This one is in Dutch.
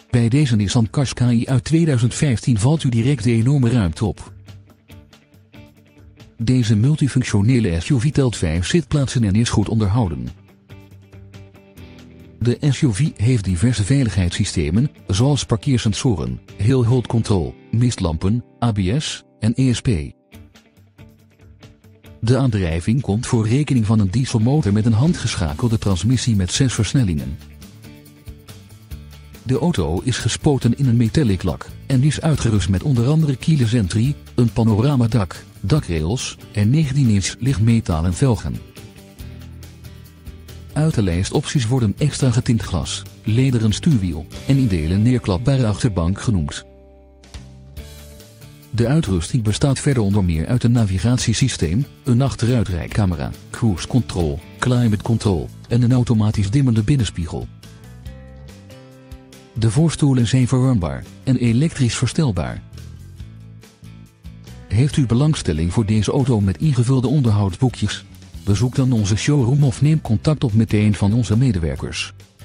Bij deze Nissan Qashqai uit 2015 valt u direct de enorme ruimte op. Deze multifunctionele SUV telt 5 zitplaatsen en is goed onderhouden. De SUV heeft diverse veiligheidssystemen, zoals parkeersensoren, hill hold control, mistlampen, ABS en ESP. De aandrijving komt voor rekening van een dieselmotor met een handgeschakelde transmissie met 6 versnellingen. De auto is gespoten in een metallic lak en is uitgerust met onder andere keyless entry, een panoramadak, dakrails en 19-inch lichtmetalen velgen. Uit de lijst opties worden extra getint glas, lederen stuurwiel en in delen neerklapbare achterbank genoemd. De uitrusting bestaat verder onder meer uit een navigatiesysteem, een achteruitrijcamera, cruise control, climate control en een automatisch dimmende binnenspiegel. De voorstoelen zijn verwarmbaar en elektrisch verstelbaar. Heeft u belangstelling voor deze auto met ingevulde onderhoudsboekjes? Bezoek dan onze showroom of neem contact op met een van onze medewerkers.